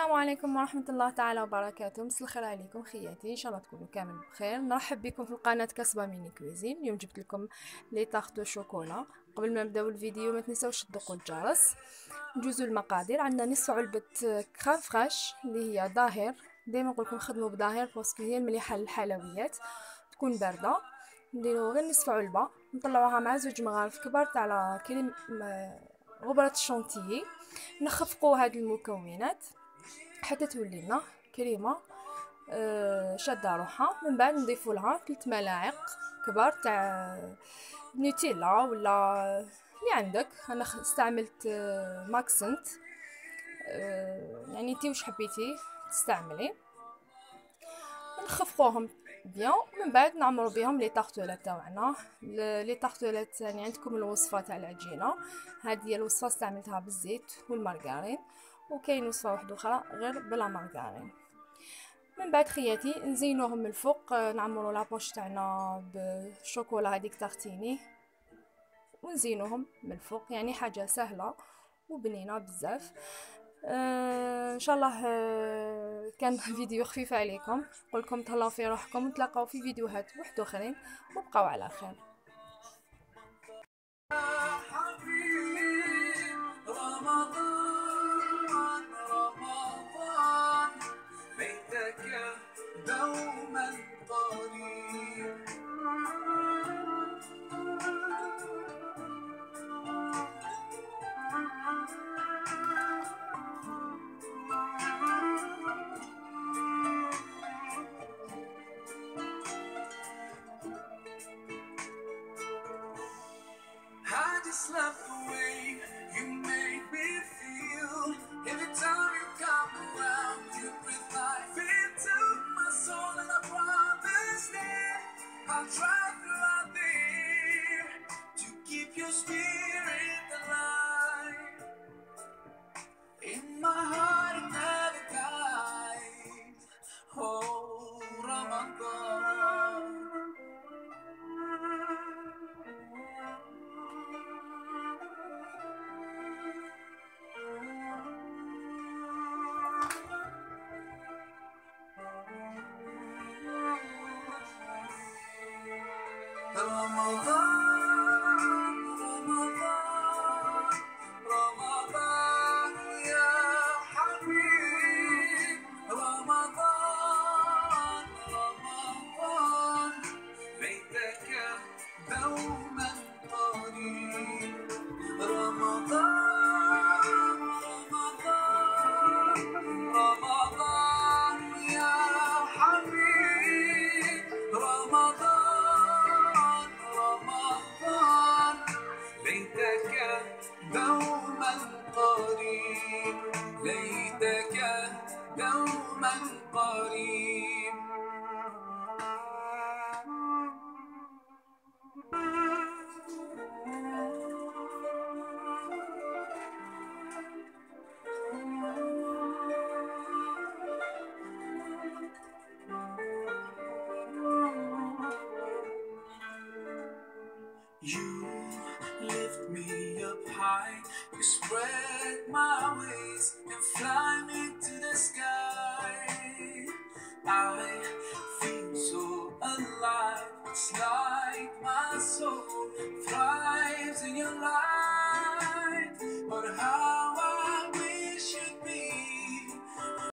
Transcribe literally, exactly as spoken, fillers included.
السلام عليكم ورحمة الله تعالى وبركاته. مساء الخير عليكم خياتي، ان شاء الله تكونوا كامل بخير. نرحب بكم في القناة كسبة ميني كويزين. اليوم جبت لكم لي طاختو شوكولا. قبل ما نبداو الفيديو ما تنساوش تدقوا الجرس. ندوزو المقادير. عندنا نصف علبة كريم فريش اللي هي ظاهر، دائما نقول لكم خدموا بظاهر باسكو هي المليحة للحلويات، تكون باردة. نديرو غير نصف علبة، نطلعوها مع زوج مغارف كبار تاع كريم غبرة الشونتيي. نخفقوا هاد المكونات حتى تولي لنا كريمه آه شاده روحها. من بعد نضيفوا لها ثلاث ملاعق كبار تاع نوتيلا ولا اللي عندك. انا استعملت آه ماكسنت، آه يعني انتي واش حبيتي تستعملي. نخفقوهم بيان. من بعد نعمروا بهم لي طارتولات تاعنا. لي طارتولات يعني عندكم الوصفه تاع العجينه، هذه هي الوصفه استعملتها بالزيت والمارغرين، وكاين وصفه واحده اخرى غير بلا مارغرين. من بعد خياتي نزينوهم من الفوق، نعمروا لابوش تاعنا بالشوكولا هذيك تارتيني ونزينوهم من الفوق. يعني حاجه سهله وبنينه بزاف. آه ان شاء الله آه كان فيديو خفيف عليكم. نقول لكم تهلاو في روحكم، ونتلاقاو في فيديوهات واحد اخرين، وبقاو على خير. دوما قريب I just love the way you make me feel. Every time you come around, you breathe life into my soul, and I promise that I'll try throughout the year to keep your spirit alive. In my heart it never dies. Oh, Ramadan. Ramadan, Ramadan, Ramadan ya Habib. Ramadan, Ramadan, ليتك دوما قريب. رمضان، رمضان، رمضان يا حبيب. رمضان، رمضان، ليتك دوما قريب، ليتك دوما قريب. You lift me up high, you spread my wings and fly